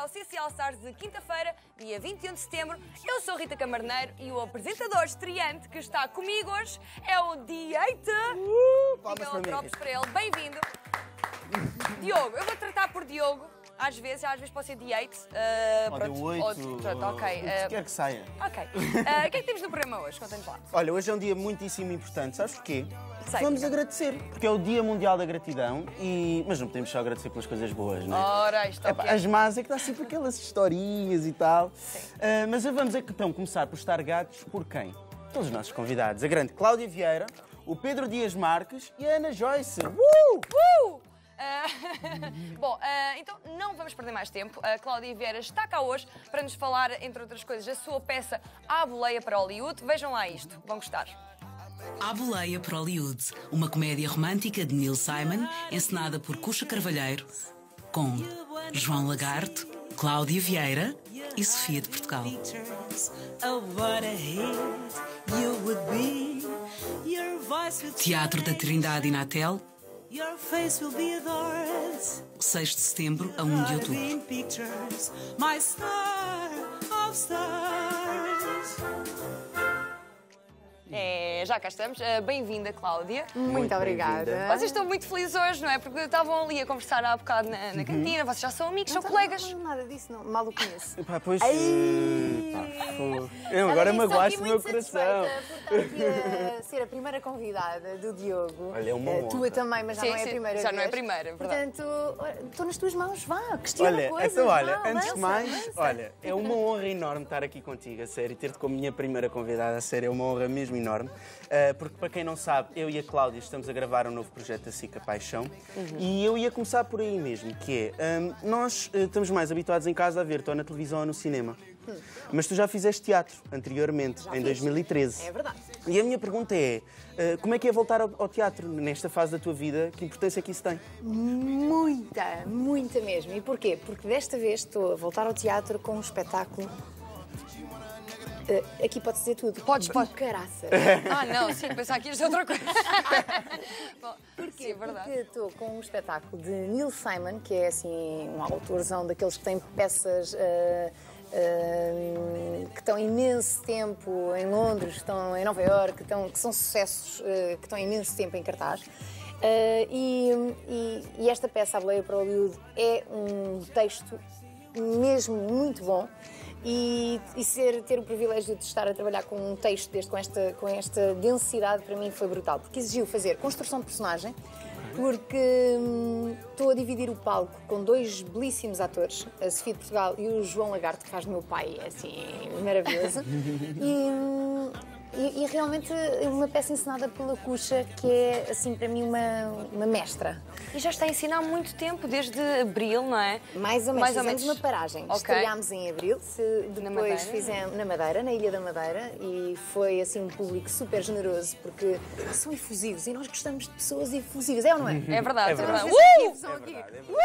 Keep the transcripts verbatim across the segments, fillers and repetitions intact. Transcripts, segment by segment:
ao C C All Stars de quinta-feira, dia vinte e um de setembro. Eu sou Rita Camarneiro e o apresentador estreante que está comigo hoje é o D oito. Uh, palmas então, para mim. para ele. Bem-vindo. Diogo, eu vou tratar por Diogo. Às vezes, às vezes pode ser D oito. Uh, Pode pronto, oito, ou- pronto, ok. o que uh, quer que saia. ok. Uh, o que é que temos no programa hoje? Conta-nos lá. Olha, hoje é um dia muitíssimo importante. Sabes porquê? Sei, Vamos diga. agradecer, porque é o Dia Mundial da Gratidão, e... mas não podemos só agradecer pelas coisas boas, não é? Ora, isto é o Epá, que é. as más é que dá sempre aquelas historinhas e tal. Uh, mas vamos então começar por estar gatos por quem? Todos os nossos convidados. A grande Cláudia Vieira, o Pedro Dias Marques e a Ana Joyce. Uh! Uh! Uh, Bom, uh, então não vamos perder mais tempo. A Cláudia Vieira está cá hoje para nos falar, entre outras coisas, da sua peça À Boleia para Hollywood. Vejam lá isto, vão gostar. À Boleia para Hollywood, uma comédia romântica de Neil Simon, encenada por Cuxa Carvalheiro, com João Lagarto, Cláudia Vieira e Sofia de Portugal. Teatro da Trindade Inatel, seis de setembro a um de outubro. É, já cá estamos. Uh, Bem-vinda, Cláudia. Muito obrigada. Vocês estão muito felizes hoje, não é? Porque estavam ali a conversar há bocado na, na cantina, vocês já são amigos, são colegas. Não, nada disso, não. Mal o conheço. Epá, pois... Ai. uh, pá, pô. Eu, agora magoaste o meu coração. Por estar aqui a ser a primeira convidada do Diogo. Olha, é uma Eh, honra. Tua também, mas já Sim, não é a sim, primeira já não é a vez. primeira, verdade. Portanto, olha, estou nas tuas mãos, vá, questiona Olha, coisas. então, olha, vá, antes de avança, mais, avança. olha, é uma honra enorme estar aqui contigo, a sério, ter-te como minha primeira convidada, a sério, é uma honra mesmo enorme. Uh, porque, para quem não sabe, eu e a Cláudia estamos a gravar um novo projeto da SIC, A Paixão, Uhum. e eu ia começar por aí mesmo, que é, um, nós uh, estamos mais habituados em casa a ver-te ou na televisão ou no cinema, Hum. mas tu já fizeste teatro anteriormente, Já em fiz. dois mil e treze. É verdade. E a minha pergunta é, uh, como é que é voltar ao, ao teatro nesta fase da tua vida? Que importância é que isso tem? Muita, muita mesmo. E porquê? Porque desta vez estou a voltar ao teatro com um espetáculo. Eh, aqui pode dizer tudo. Podes, Do podes. caraças. Ah, não, sim, pensar que isto é outra coisa. Bom, Porquê? sim, é verdade. Porque estou com um espetáculo de Neil Simon, que é assim um autorzão daqueles que têm peças ah, ah, que estão imenso tempo em Londres, que estão em Nova Iorque, que, estão, que são sucessos ah, que estão imenso tempo em cartaz. Ah, e, e- e esta peça, A Boleia para Hollywood, é um texto mesmo muito bom. E, e ser, ter o privilégio de estar a trabalhar com um texto deste, com, esta, com esta densidade, para mim foi brutal, porque exigiu fazer construção de personagem, porque hum, estou a dividir o palco com dois belíssimos atores, a Sofia de Portugal e o João Lagarto, que faz meu pai, é assim, maravilhoso. E, hum, e, e realmente uma peça encenada pela Cuxa, que é, assim, para mim, uma, uma mestra. E já está a ensinar há muito tempo, desde abril, não é? Mais ou menos, Mais ou fizemos menos. uma paragem. Ok. Estreámos em abril, se Na depois Madeira? fizemos na Madeira, na Ilha da Madeira, e foi assim um público super generoso, porque são efusivos e nós gostamos de pessoas efusivas, é ou não é? É verdade, é verdade. Vamos ver se Uh! a efusão aqui.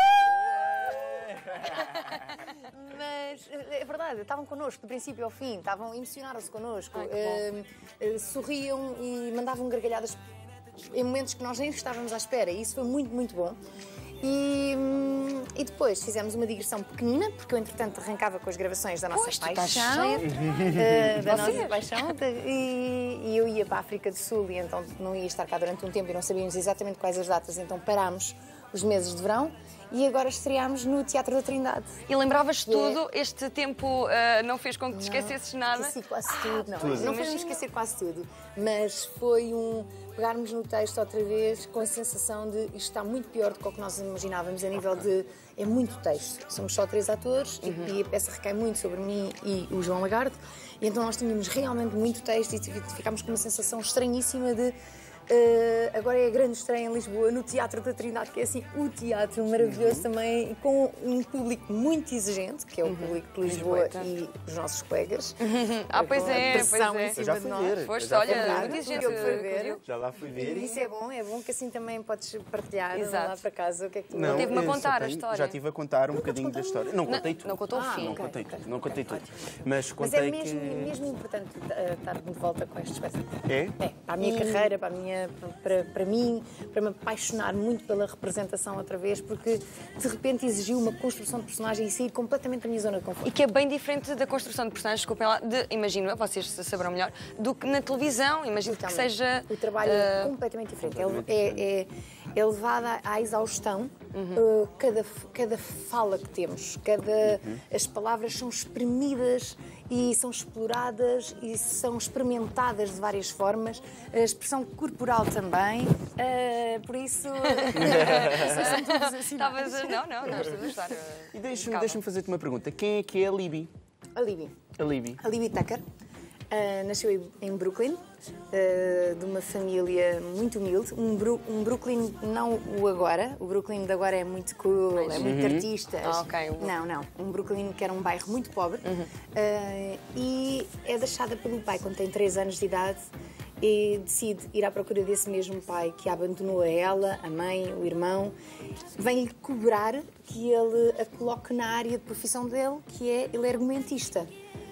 Mas é verdade, estavam connosco do princípio ao fim, estavam, emocionaram-se connosco, Ai, que eh, eh, sorriam e mandavam gargalhadas em momentos que nós nem estávamos à espera, e isso foi muito, muito bom. E, hum, e depois fizemos uma digressão pequenina, porque eu entretanto arrancava com as gravações da nossa Pois, tu estás paixão, cheia. eh, da Vocês? nossa paixão, e, e eu ia para a África do Sul e então não ia estar cá durante um tempo e não sabíamos exatamente quais as datas, então parámos os meses de verão e agora estreámos no Teatro da Trindade. E lembravas Que é- tudo? Este tempo uh, não fez com que te esquecesses nada? Esqueci quase tudo. Não, tudo. não foi Imagina. me esquecer quase tudo, mas foi um pegarmos no texto outra vez com a sensação de isto está muito pior do que o que nós imaginávamos a nível de... É muito texto. Somos só três atores e- e a peça recai muito sobre mim e o João Lagarto e então nós tínhamos realmente muito texto e ficámos com uma sensação estranhíssima de... Uh, agora é a grande estreia em Lisboa, no Teatro da Trindade, que é assim o teatro maravilhoso Uhum. também, e com um público muito exigente, que é o público de Lisboa Lisboeta. e os nossos colegas. Ah, pois Com a é, pressão pois é. em cima Eu já de fui nós. ver. Foste, Já olha, fui ver. muita gente Eu fui ver. acudiu. Já lá fui ver. E isso é bom, é bom que assim também podes partilhar Exato. lá para casa o que é que tu Não, Teve-me a eu só contar a tenho- história. Já estive a contar um bocadinho da história. Não contei tudo. não contou o Ah, fim. Não ok, contei ok, tudo, não ok, contei tudo. ótimo. Mas Mas contei é mesmo, que... mesmo importante uh, estar de volta com este espetáculo. É? É, para a minha E- carreira, para a minha para, para, para mim, para me apaixonar muito pela representação outra vez, porque de repente exigiu uma construção de personagem e sair completamente da minha zona de conforto. E que é bem diferente da construção de personagens, desculpem lá, de, imagino, vocês saberão melhor, do que na televisão, imagino que seja... O trabalho uh... é completamente diferente, completamente é, diferente. É, é, é levada à exaustão, uhum. uh, cada, cada fala que temos, cada, uhum. as palavras são exprimidas e são exploradas e são experimentadas de várias formas, a expressão corporal também, uh, por isso... Estavas a... Não, não, não, estou a gostar. E deixa-me deixa fazer-te uma pergunta. Quem é que é a Libby? A Libby. A Libby. A Libby Tucker. Uh, nasceu em Brooklyn, uh, de uma família muito humilde. Um, Bru um Brooklyn, não o agora. O Brooklyn de agora é muito cool, é muito uhum. artistas. Ah, okay. Não, não. Um Brooklyn que era um bairro muito pobre. Uhum. Uh, e é deixada pelo pai quando tem três anos de idade e decide ir à procura desse mesmo pai que a abandonou a ela, a mãe, o irmão. Vem-lhe cobrar que ele a coloque na área de profissão dele, que é ele é argumentista.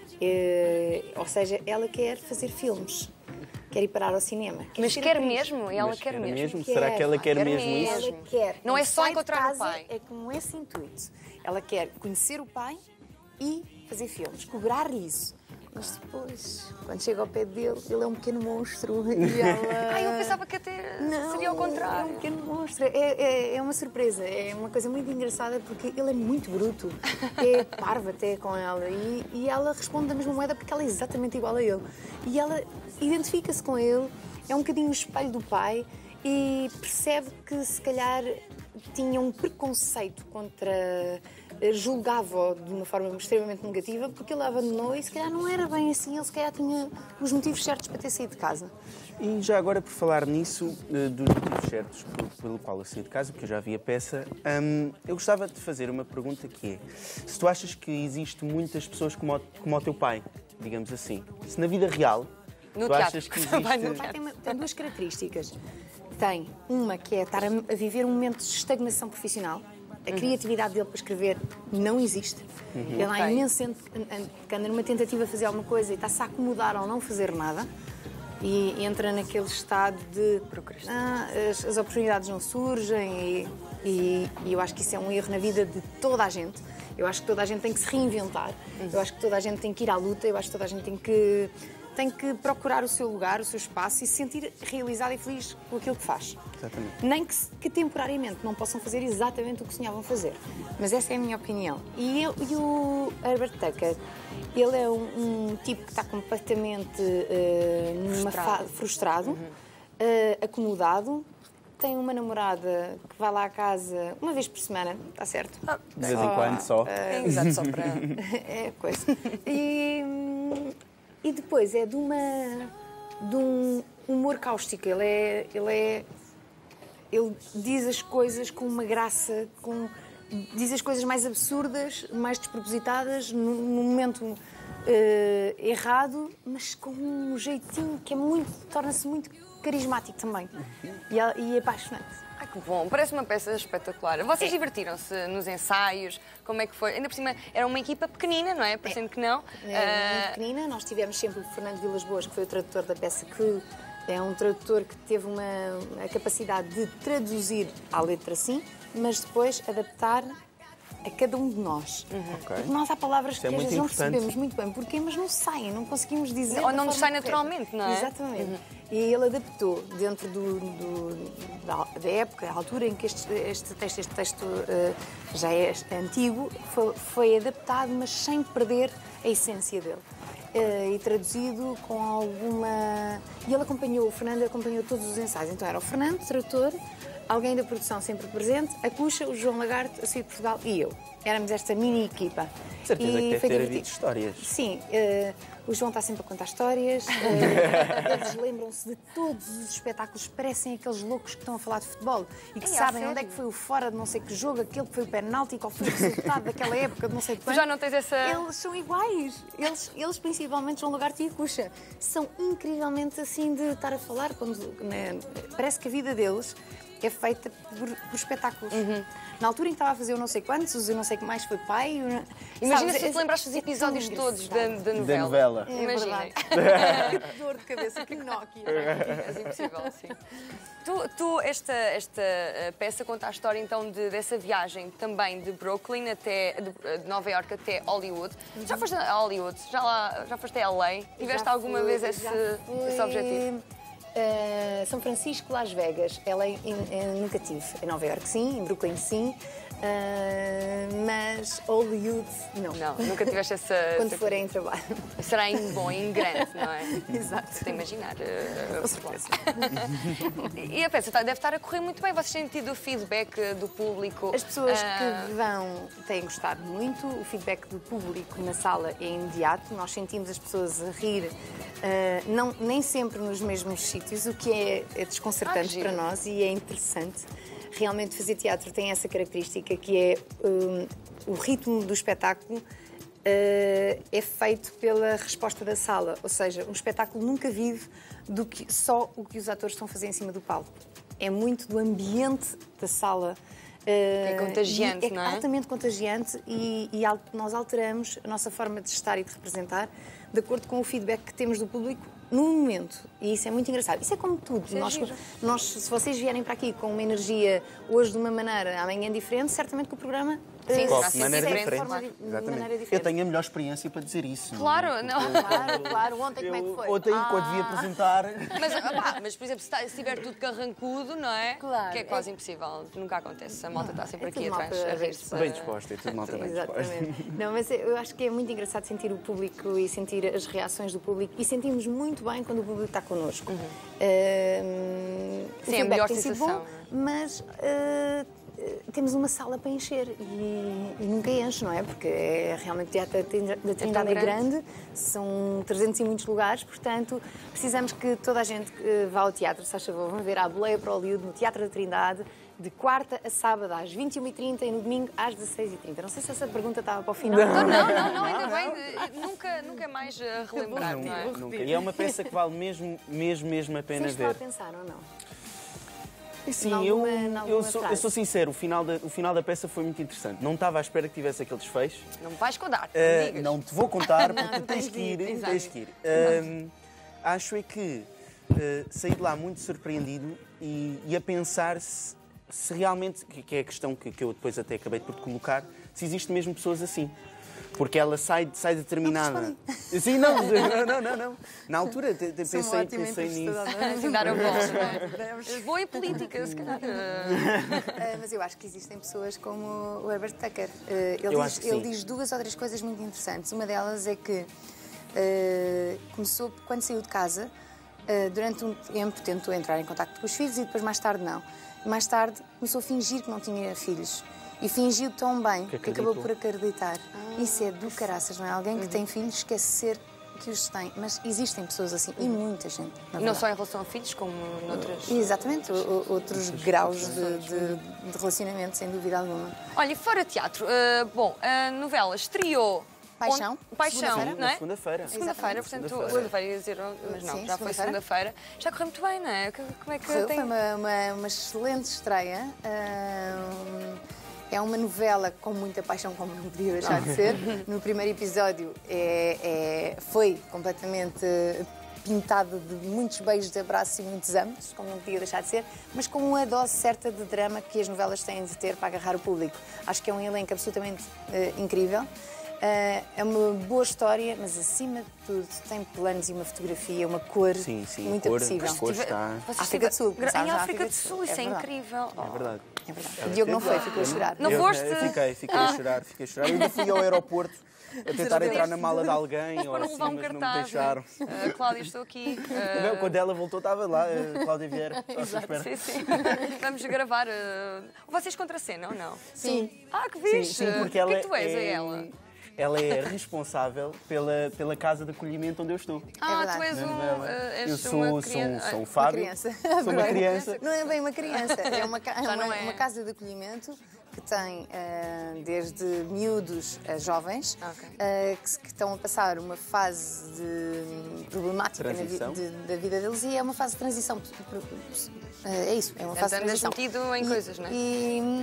É, ou seja, ela quer fazer filmes, quer ir parar ao cinema. Quer Mas quer mesmo? Ela Mas quer, quer mesmo? mesmo? Quer, Será que ela quer, quer mesmo isso? Ela quer. Não é só encontrar o pai. É com esse intuito. Ela quer conhecer o pai e fazer filmes, cobrar-lhe isso. Mas depois, quando chega ao pé dele, ele é um pequeno monstro. E ela... Ai, eu pensava que até Não, seria ao contrário. É um pequeno monstro. É, é, é uma surpresa, é uma coisa muito engraçada porque ele é muito bruto. É parvo até com ela. E, e ela responde da mesma moeda porque ela é exatamente igual a ele. E ela identifica-se com ele, é um bocadinho o espelho do pai e percebe que se calhar tinha um preconceito contra... julgava-o de uma forma extremamente negativa porque ele a abandonou e se calhar não era bem assim, ele se calhar tinha os motivos certos para ter saído de casa. E já agora, por falar nisso, dos motivos certos pelo, pelo qual eu saí de casa, porque eu já vi a peça, hum, eu gostava de fazer uma pergunta que é: se tu achas que existe muitas pessoas como o, como o teu pai, digamos assim, se na vida real no tu teatro. achas que existe... O meu pai tem, uma, tem duas características. Tem uma que é estar a, a viver um momento de estagnação profissional. A criatividade dele para escrever não existe. Uhum. Ele há okay. imenso tempo que anda numa tentativa de fazer alguma coisa e está-se a acomodar ao não fazer nada e entra naquele estado de ah, as, as oportunidades não surgem e, e, e eu acho que isso é um erro na vida de toda a gente. Eu acho que toda a gente tem que se reinventar. Uhum. Eu acho que toda a gente tem que ir à luta. Eu acho que toda a gente tem que... tem que procurar o seu lugar, o seu espaço e se sentir realizado e feliz com aquilo que faz. Exatamente. Nem que, que temporariamente não possam fazer exatamente o que sonhavam fazer. Mas essa é a minha opinião. E, eu, e o Herbert Tucker, ele é um, um tipo que está completamente uh, numa frustrado, fa frustrado uhum. uh, acomodado. Tem uma namorada que vai lá à casa uma vez por semana, está certo? Ah, de vez em quando só. Uh, é, exato, só para... é coisa. E... E depois é de uma de um humor cáustico. Ele é, ele é ele diz as coisas com uma graça, com diz as coisas mais absurdas, mais despropositadas, no, no momento uh, errado, mas com um jeitinho que é muito torna-se muito carismático também e, é, e é apaixonante. Ai, que bom. Parece uma peça espetacular. Vocês é. divertiram-se nos ensaios? Como é que foi? Ainda por cima, era uma equipa pequenina, não é? Parecendo é. que não. É, muito pequenina. Nós tivemos sempre o Fernando Vilas Boas, que foi o tradutor da peça, que é um tradutor que teve uma, a capacidade de traduzir à letra sim, mas depois adaptar a cada um de nós. Uhum. Okay. Nós há palavras Isso que é às vezes não percebemos muito bem porquê, mas não saem, não conseguimos dizer. Ou não nos sai naturalmente, não é? Exatamente. Uhum. E ele adaptou dentro do, do, da, da época, a altura em que este, este texto, este texto uh, já é antigo, foi, foi adaptado, mas sem perder a essência dele. Uh, e traduzido com alguma... E ele acompanhou, o Fernando acompanhou todos os ensaios. Então era o Fernando, tradutor, alguém da produção sempre presente, a Cuxa, o João Lagarto, a Saída de Portugal e eu. Éramos esta mini equipa. Certeza e que deve ter havido histórias. Sim, uh, o João está sempre a contar histórias, uh, eles lembram-se de todos os espetáculos, parecem aqueles loucos que estão a falar de futebol e que Ei, sabem onde é que foi o fora de não sei que jogo, aquele que foi o penalti, qual foi o resultado daquela época de não sei de quando. Tu já não tens essa... Eles são iguais, eles, eles principalmente João Lagarto e a Cuxa, são incrivelmente assim de estar a falar, quando, né, parece que a vida deles é feita por, por espetáculos. Uhum. Na altura em que estava a fazer eu não sei quantos, eu não sei o que mais foi pai. Eu... Imagina Sabes, se te lembraste dos é episódios tão todos da, engraçado. da novela. Da novela. É Imaginem. verdade. Que dor de cabeça, que Nokia. É impossível, sim. Tu, tu esta, esta eh, peça conta a história então de, dessa viagem também de Brooklyn até de, de Nova York até Hollywood. Já foste a Hollywood? Já, lá, já foste a L A? Tiveste Já alguma fui, vez esse, já fui, esse objetivo? eh, São Francisco, Las Vegas. Ela é, é, nunca tive. Em Nova York sim, em Brooklyn sim. Uh, mas Hollywood, não. Não, nunca tiveste essa... Quando essa... for em trabalho. Será em bom, em grande, não é? Exato. Estou a imaginar. Uh, Com certeza. E a peça tá- deve estar a correr muito bem. Vocês têm tido o feedback do público? As pessoas Ah, que vão têm gostado muito, o feedback do público na sala é imediato, nós sentimos as pessoas a rir, ah, não, nem sempre nos mesmos sítios, o que é, é Ah, desconcertante que para giro. nós e é interessante. Realmente fazer teatro tem essa característica que é hum, o ritmo do espetáculo Uh, é feito pela resposta da sala, ou seja, um espetáculo nunca vive do que, só o que os atores estão a fazer em cima do palco. É muito do ambiente da sala. Uh, é contagiante, é não é? altamente contagiante e, e al- nós alteramos a nossa forma de estar e de representar de acordo com o feedback que temos do público no momento. E isso é muito engraçado. Isso é como tudo. é Nós, giro. nós, se vocês vierem para aqui com uma energia hoje de uma maneira, amanhã diferente, certamente que o programa Sim, eh, será De sempre maneira diferente, diferente. claro. de maneira Exatamente. diferente. Eu tenho a melhor experiência para dizer isso. Claro, não. Claro, claro. Ontem como é que Eu, foi? ontem, quando vi apresentar. Mas, opá, mas, por exemplo, se, está- se estiver tudo carrancudo, não é? Claro. Que é quase impossível. Nunca acontece. A malta está sempre É aqui tudo atrás malta a rir-se. Bem disposta, é tudo malta bem disposta. Exatamente. Não, mas eu acho que é muito engraçado sentir o público e sentir as reações do público e sentimos muito bem quando o público está connosco. Ehm, o Sim, é a feedback melhor tem sido sensação, bom, mas eh, temos uma sala para encher e, e nunca enche, não é? Porque é realmente o Teatro da Trindade é grande. grande, são trezentos e muitos lugares, portanto precisamos que toda a gente que vá ao teatro, se faz favor, vão ver a Boleia para Hollywood no Teatro da Trindade, de quarta a sábado às vinte e uma e trinta e no domingo às dezasseis e trinta. Não sei se essa pergunta estava para o final. Não, não, não, não, ainda bem. eh, Nunca, nunca mais eh, relembrar, não é? Nunca. E é uma peça que vale mesmo, mesmo, mesmo a pena Vocês estão a ver. pensar ou não? E sim, Em eu, alguma- em alguma eu, sou, eu frase? sou sincero, o final, da, o final da peça foi muito interessante. Não estava à espera que tivesse aquele desfecho. Não me vais contar, não Uh, digas. não te vou contar porque Não, tu tens tens que ir. de ir, exato. Tens que ir. Um, acho é que uh, saí de lá muito surpreendido e, e a pensar se, se realmente, que, que é a questão que, que eu depois até acabei por te colocar, se existem mesmo pessoas assim. Porque ela sai, sai determinada. Sim, não, não, não, não, não. Na altura te, te, Sou pensei, ótima pensei nisso. entrevistadora. Assim, dar a voz, não é? Boa em política, se calhar. Ah, mas eu acho que existem pessoas como o Herbert Tucker. Ah, ele, Eu diz, acho que ele sim. diz duas ou três coisas muito interessantes. Uma delas é que ah, começou, quando saiu de casa, ah, durante um tempo tentou entrar em contato com os filhos e depois mais tarde não. Mais tarde começou a fingir que não tinha filhos. E fingiu tão bem Que que, acabou acreditou. por acreditar. Isso é do caraças, não é? Alguém que tem filhos esquecer que os tem. Mas existem pessoas assim, e muita gente, na Não verdade. só em relação a filhos, como noutras. Exatamente, o- o- outros graus de, de- de relacionamento, sem dúvida alguma. Olha, e fora teatro, uh, bom, a novela estreou. Paixão, onde- Paixão, segunda-feira. não é? Na segunda-feira. Segunda-feira, Exatamente. portanto, Segunda-feira. segunda-feira ia dizer, mas não, Sim, já foi segunda-feira. segunda-feira. Já correu muito bem, não é? Que- Como é que Foi, tem. foi uma, uma- uma excelente estreia. Ahm, é uma novela com muita paixão, como não podia deixar de ser. No primeiro episódio é- é- foi completamente pintado de muitos beijos de abraço e muitos anos, como não podia deixar de ser, mas com uma dose certa de drama que as novelas têm de ter para agarrar o público. Acho que é um elenco absolutamente eh, incrível. Eh, é uma boa história, mas acima de tudo tem planos e uma fotografia, uma cor Sim, sim, muito cor, apetecível. a cor está. Vocês África do Sul, gra- Em começámos na África do Sul, isso é, verdade. incrível. É verdade. É verdade. O Diogo não foi, ficou a chorar. Não Eu, foste? eh, Fiquei, fiquei a chorar, fiquei a chorar. Eu ainda fui ao aeroporto a tentar entrar na mala de alguém ou Para não assim, levar um mas não me cartaz. deixaram. né? Ah, Cláudia, estou aqui. ah, Não, quando ela voltou, estava lá, a Cláudia Vieira, à sua espera. Sim, sim. Vamos gravar. ah, Vocês contracenam ou não? Sim. Ah, que Sim, fixe! sim, porque O ela que é que tu és a é, ela? ela é responsável pela, pela casa de acolhimento onde eu estou. Ah, verdade. tu és, Na um, novela. ah, és eu sou, uma sou, criança. sou um Uma Fábio, criança. sou uma criança. Não é bem uma criança, é uma, ca- Já uma- não é. uma casa de acolhimento que tem ah, desde miúdos a jovens Ok. ah, que, se- que estão a passar uma fase de problemática na vi- Transição. de- da vida deles e é uma fase de transição. Ah, é isso, é uma fase de Andas transição. metido em E- coisas, não é? E,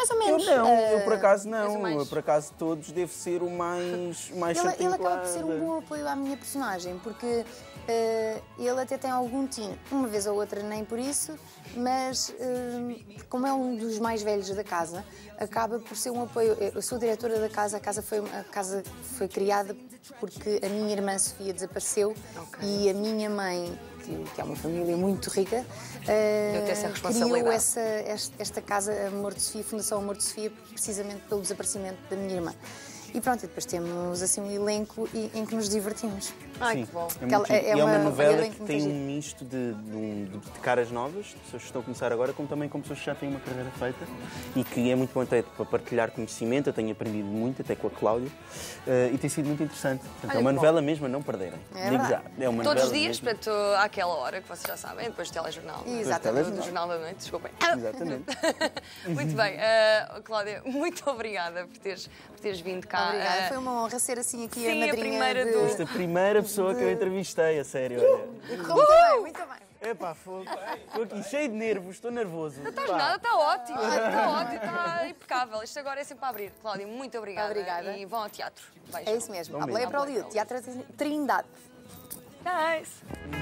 mais ou menos. Eu não, uh, eu por acaso és o não. mais- Eu por acaso todos devo ser o mais, o mais Ele, ele certinho acaba por ser claro. um bom apoio à minha personagem, porque uh, ele até tem algum tino, uma vez ou outra nem por isso, mas uh, como é um dos mais velhos da casa, acaba por ser um apoio. Eu sou diretora da casa, a casa foi, a casa foi criada porque a minha irmã Sofia desapareceu e a minha mãe, que, que é uma família muito rica, uh, Deu-te essa responsabilidade. criou essa, esta, esta casa Amor de Sofia, Fundação Amor de Sofia, precisamente pelo desaparecimento da minha irmã. E pronto, e depois temos assim um elenco e- em que nos divertimos. Ai, Sim, que bom. é, Que ela- muito é- giro. é E é uma uma- novela uma que muito tem giro. um misto de, de, um- de- de caras novas, de pessoas que estão a começar agora, como também com pessoas que já têm uma carreira feita e que é muito bom até para partilhar conhecimento. Eu tenho aprendido muito, até com a Cláudia, eh, e tem sido muito interessante. Portanto, Olha é uma que bom. novela mesmo a não perderem. É Digo já. verdade. É uma Todos os novela dias, mesmo. portanto, àquela hora que vocês já sabem, depois do telejornal. Exatamente. Do, do Jornal da Noite, desculpem. Exatamente. Muito bem. Uh, Cláudia, muito obrigada por teres, por teres vindo cá. Obrigada, Uh, foi uma honra ser assim aqui sim, a a madrinha primeira de... do- Esta primeira pessoa que eu entrevistei, a sério, olha. Correu muito bem, muito bem. Epá, fogo. Estou aqui cheio de nervos, estou nervoso. Não estás nada, está ótimo. Está ótimo, está impecável. Isto agora é sempre para abrir. Cláudia, muito obrigada. Obrigada. E vão ao teatro. Beijo. É isso mesmo. Bom A Boleia mesmo. para o Lido, Teatro Trindade. Nice.